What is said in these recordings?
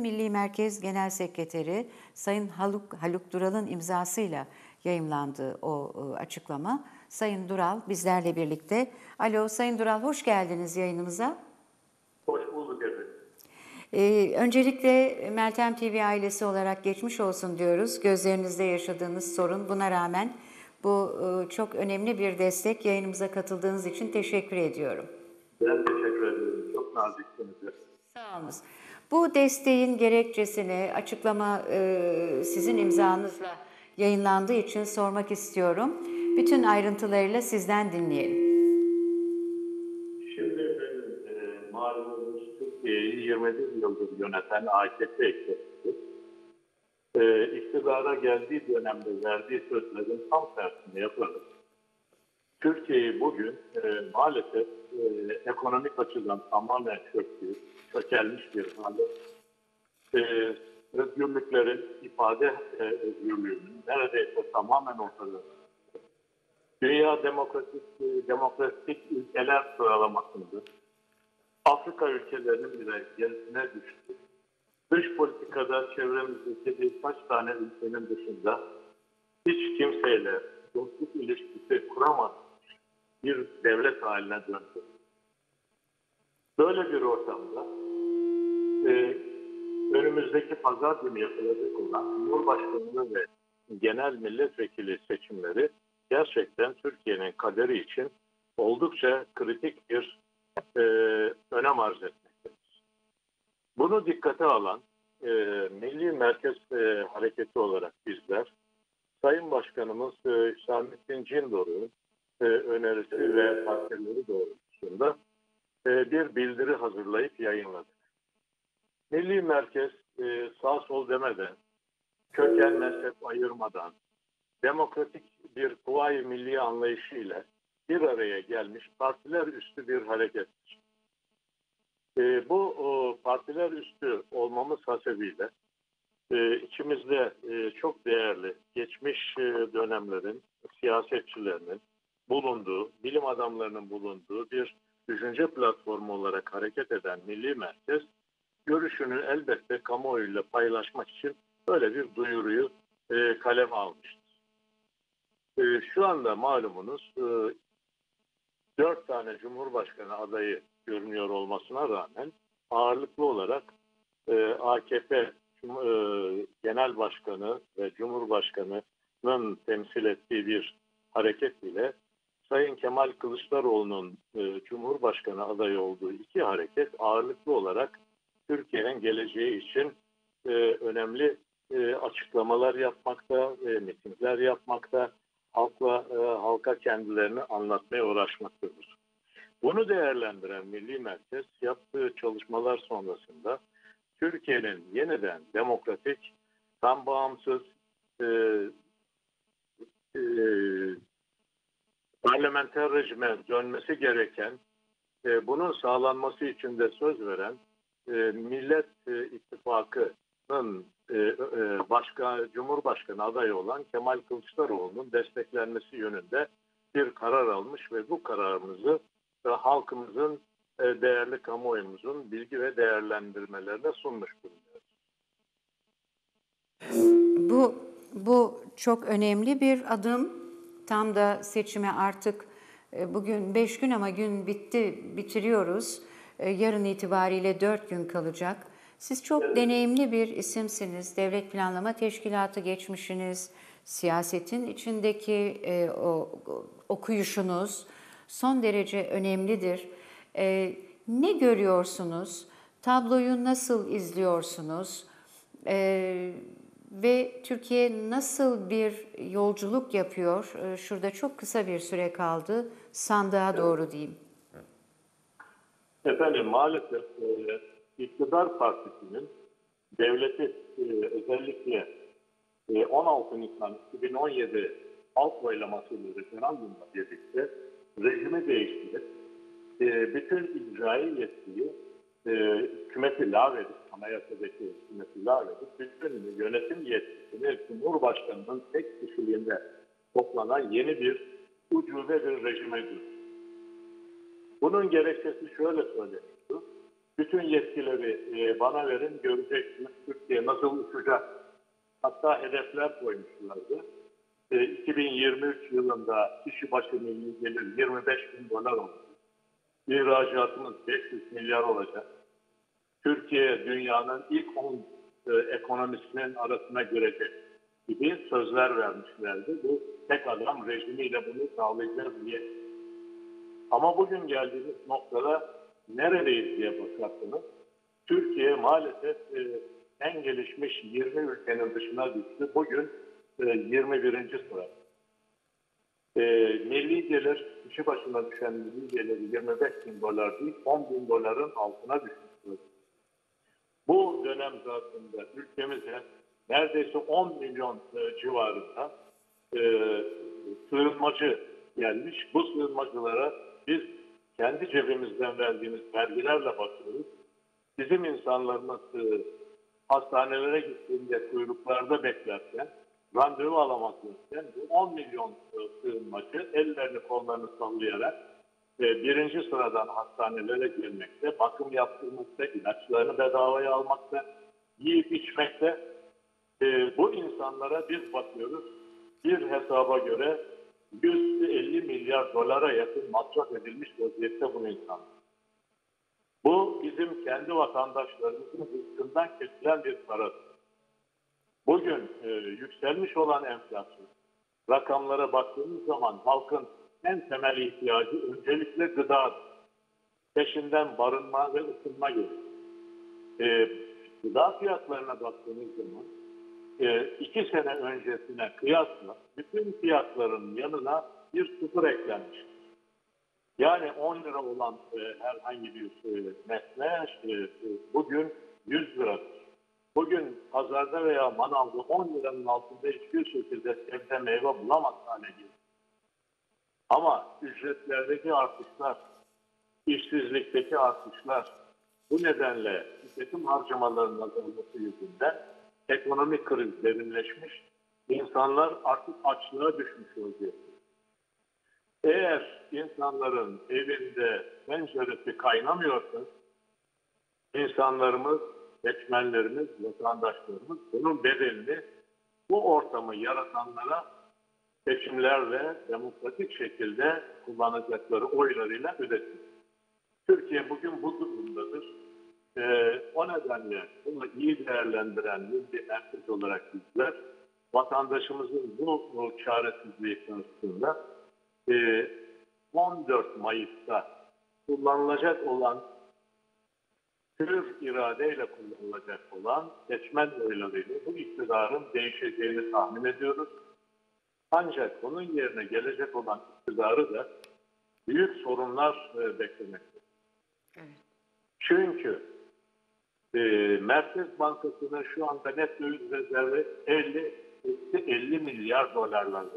Milli Merkez Genel Sekreteri Sayın Haluk Dural'ın imzasıyla yayımlandı o açıklama. Sayın Dural bizlerle birlikte. Alo Sayın Dural, hoş geldiniz yayınımıza. Hoş bulduk efendim. Öncelikle Meltem TV ailesi olarak geçmiş olsun diyoruz. Gözlerinizde yaşadığınız sorun, buna rağmen bu çok önemli bir destek. Yayınımıza katıldığınız için teşekkür ediyorum. Ben teşekkür ederim. Çok naziksiniz. Sağ olun. Bu desteğin gerekçesini, açıklama sizin imzanızla yayınlandığı için sormak istiyorum. Bütün ayrıntılarıyla sizden dinleyelim. Şimdi efendim, malumunuz Türkiye'yi 21 yıldır yöneten AKP iktidarı, iktidara geldiği dönemde verdiği sözlerin tam tersini yaparak Türkiye'yi bugün maalesef ekonomik açıdan tamamen çökelmiş bir hale, özgürlüklerin, ifade özgürlüğünün neredeyse tamamen ortada. Dünya demokratik ülkeler sıralamasında Afrika ülkelerinin bile gerisine düştü. Dış politikada çevremizdeki birkaç tane ülkenin dışında hiç kimseyle dostluk ilişkisi kuramaz bir devlet haline döndü. Böyle bir ortamda önümüzdeki pazar günü yapılacak olan Cumhurbaşkanlığı ve genel milletvekili seçimleri gerçekten Türkiye'nin kaderi için oldukça kritik bir önem arz etmektedir. Bunu dikkate alan Milli Merkez Hareketi olarak bizler, Sayın Başkanımız Hüsamettin Cindoruk'un önerisi ve takdirleri doğrultusunda bir bildiri hazırlayıp yayınladık. Milli Merkez sağ sol demeden, köken mezhep ayırmadan, demokratik bir kuvayi milli anlayışıyla bir araya gelmiş partiler üstü bir harekettir. Bu partiler üstü olmamız hasebiyle içimizde çok değerli geçmiş dönemlerin siyasetçilerinin bulunduğu, bilim adamlarının bulunduğu bir düşünce platformu olarak hareket eden Milli Merkez, görüşünü elbette kamuoyuyla paylaşmak için böyle bir duyuruyu kaleme almıştır. Şu anda malumunuz 4 tane Cumhurbaşkanı adayı görünüyor olmasına rağmen ağırlıklı olarak AKP Genel Başkanı ve Cumhurbaşkanı'nın temsil ettiği bir hareket ile Sayın Kemal Kılıçdaroğlu'nun Cumhurbaşkanı adayı olduğu iki hareket ağırlıklı olarak Türkiye'nin geleceği için önemli açıklamalar yapmakta, mitingler yapmakta, halka kendilerini anlatmaya uğraşmaktadır. Bunu değerlendiren Milli Merkez yaptığı çalışmalar sonrasında Türkiye'nin yeniden demokratik, tam bağımsız, parlamenter rejime dönmesi gereken, bunun sağlanması için de söz veren Millet İttifakı'nın Cumhurbaşkanı adayı olan Kemal Kılıçdaroğlu'nun desteklenmesi yönünde bir karar almış ve bu kararımızı halkımızın, değerli kamuoyumuzun bilgi ve değerlendirmelerine sunmuş bulunuyoruz. Bu çok önemli bir adım. Tam da seçime artık bugün 5 gün ama gün bitiriyoruz. Yarın itibariyle 4 gün kalacak. Siz çok deneyimli bir isimsiniz. Devlet Planlama Teşkilatı geçmişiniz, siyasetin içindeki okuyuşunuz son derece önemlidir. Ne görüyorsunuz? Tabloyu nasıl izliyorsunuz? Ve Türkiye nasıl bir yolculuk yapıyor? Şurada çok kısa bir süre kaldı. Sandığa doğru diyeyim. Efendim maalesef iktidar partisinin devleti özellikle 16 Nisan 2017 halk oylamasıyla referandumla birlikte rejimi değiştirip bütün icraî yetkiyi hükümeti lağvedip, anayasadaki hükümeti lağvedip, bütün yönetim yetkisini Cumhurbaşkanı'nın tek kişiliğinde toplanan yeni bir ucube bir rejime dönüştü. Bunun gerekçesi şöyle söyleniyordu: bütün yetkileri bana verin, göreceksiniz, nasıl uçacak? Hatta hedefler koymuşlardı. 2023 yılında kişi başı milli gelir 25 bin dolar olacak. İhracatımız 500 milyar olacak. Türkiye dünyanın ilk 10 ekonomisinin arasına girecek gibi sözler vermişlerdi. Bu tek adam rejimiyle bunu sağlayacağız diye. Ama bugün geldiğimiz noktada neredeyiz diye bakarsanız Türkiye maalesef en gelişmiş 20 ülkenin dışına düştü. Bugün 21. sıra. Milli gelir, kişi başına düşen milli gelir 25 bin dolar değil, 10 bin doların altına düşmüştür. Bu dönem zarfında ülkemize neredeyse 10 milyon civarında sığınmacı gelmiş. Bu sığınmacılara biz kendi cebimizden verdiğimiz vergilerle bakıyoruz. Bizim insanlarımız hastanelere gittiğinde kuyruklarda beklerken, randevu alamazlarken bu 10 milyon sığınmacı ellerini kollarını sallayarak birinci sıradan hastanelere girmekte, bakım yaptırmakta, ilaçlarını bedavaya almakta, yiyip içmekte. Bu insanlara biz bakıyoruz. Bir hesaba göre 150 milyar dolara yakın masraf edilmiş vaziyette bu insanlar. Bu bizim kendi vatandaşlarımızın rızkından kesilen bir paradır. Bugün yükselmiş olan enflasyon rakamlara baktığımız zaman halkın en temel ihtiyacı öncelikle gıdadır. Peşinden barınma ve ısınma gelir. Gıda fiyatlarına baktığımız zaman 2 sene öncesine kıyasla bütün fiyatların yanına bir sıfır eklenmiş. Yani 10 lira olan herhangi bir nesne bugün 100 liradır. Bugün pazarda veya manavda 10 liranın altında hiçbir şekilde sebze meyve bulamaz hale geldi. Ama ücretlerdeki artışlar, işsizlikteki artışlar, bu nedenle tüketim harcamalarının azalması yüzünden ekonomik kriz derinleşmiş, insanlar artık açlığa düşmüş vaziyette. Eğer insanların evinde penceresi kaynamıyorsa, insanlarımız, seçmenlerimiz, vatandaşlarımız bunun bedelini bu ortamı yaratanlara seçimlerle demokratik şekilde kullanacakları oylarıyla ödetir. Türkiye bugün bu durumdadır. O nedenle bunu iyi değerlendiren bir erkek olarak bizler vatandaşımızın bu çaresizliği karşısında 14 Mayıs'ta kullanılacak olan hür iradeyle kullanılacak olan seçmen oylarıyla bu iktidarın değişeceğini tahmin ediyoruz. Ancak onun yerine gelecek olan iktidarı da büyük sorunlar beklemektedir. Evet. Çünkü Merkez Bankası'nın şu anda net döviz rezervi 50 milyar dolarlardır.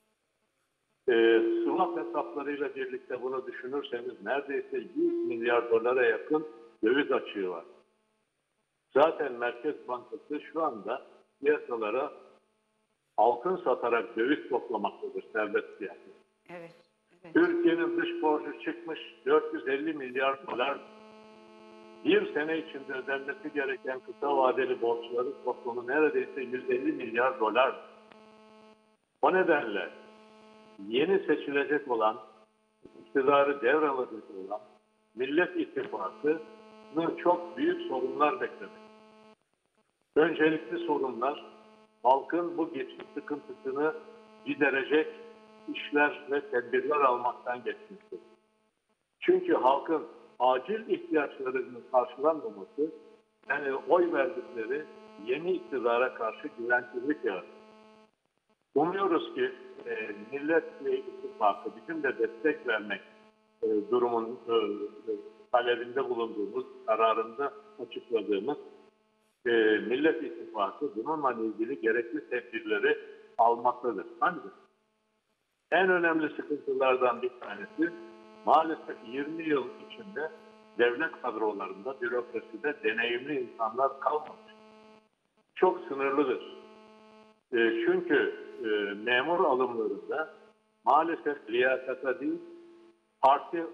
Swap hesaplarıyla birlikte bunu düşünürseniz neredeyse 100 milyar dolara yakın döviz açığı var. Zaten Merkez Bankası şu anda piyasalara altın satarak döviz toplamaktadır serbest piyasada. Evet, evet. Türkiye'nin dış borcu çıkmış 450 milyar dolar. Bir sene içinde ödenmesi gereken kısa vadeli borçların toplamı neredeyse 150 milyar dolar. O nedenle yeni seçilecek olan, iktidarı devralacak olan Millet İttifakı'nın çok büyük sorunlar beklemek. Öncelikli sorunlar, halkın bu geçim sıkıntısını giderecek işler ve tedbirler almaktan geçmektir. Çünkü halkın acil ihtiyaçlarının karşılanmaması, yani oy verdikleri yeni iktidara karşı güvensizlik yaratır. Umuyoruz ki Millet İttifakı bizim de destek vermek durumun talebinde bulunduğumuz, kararında açıkladığımız Millet İttifakı bununla ilgili gerekli tedbirleri almaktadır. Ancak en önemli sıkıntılardan bir tanesi maalesef 20 yıl içinde devlet kadrolarında, bürokraside deneyimli insanlar kalmamış. Çok sınırlıdır. Çünkü memur alımlarında maalesef liyakata değil, parti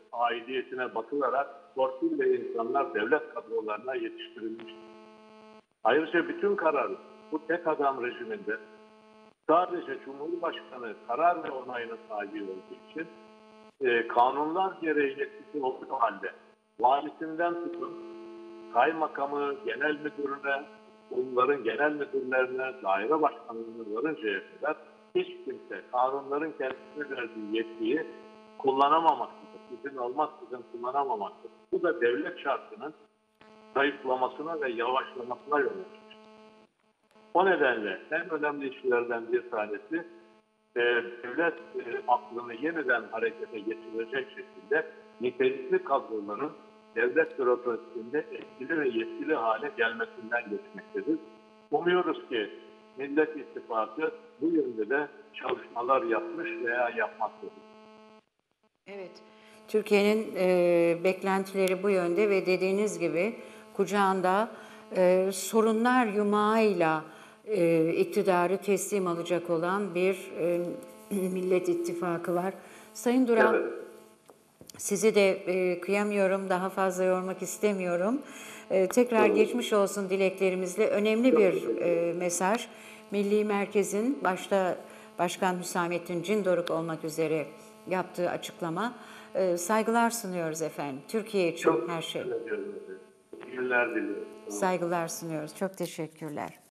aidiyetine bakılarak torpille insanlar devlet kadrolarına yetiştirilmiştir. Ayrıca bütün karar bu tek adam rejiminde sadece Cumhurbaşkanı karar ve onayına sahip olduğu için kanunlar gereği yetkisi olduğu halde valisinden tutun kaymakamı, genel müdürüne, bunların genel müdürlerine, daire başkanlığına varıncaya kadar hiç kimse kanunların kendisine verdiği yetkiyi kullanamamaktadır. İzin almaksızın kullanamamaktadır. Bu da devlet şartının zayıflamasına ve yavaşlamasına yol açmış. O nedenle en önemli işlerden bir tanesi devlet aklını yeniden harekete geçirecek şekilde nitelikli kadroların devlet bürokrasisinde etkili ve yetkili hale gelmesinden geçmektedir. Umuyoruz ki Millet İttifakı bu yönde de çalışmalar yapmış veya yapmaktadır. Evet, Türkiye'nin beklentileri bu yönde ve dediğiniz gibi kucağında sorunlar yumağıyla iktidarı teslim alacak olan bir Millet İttifakı var. Sayın Duran, Evet. sizi de kıyamıyorum, daha fazla yormak istemiyorum. Tekrar geçmiş olsun dileklerimizle önemli bir mesaj. Milli Merkez'in başta Başkan Hüsamettin Cindoruk olmak üzere yaptığı açıklama. Saygılar sunuyoruz efendim. Türkiye için Çok her şey. teşekkür ediyorum. İyi günler diliyorum. Saygılar sunuyoruz. Çok teşekkürler.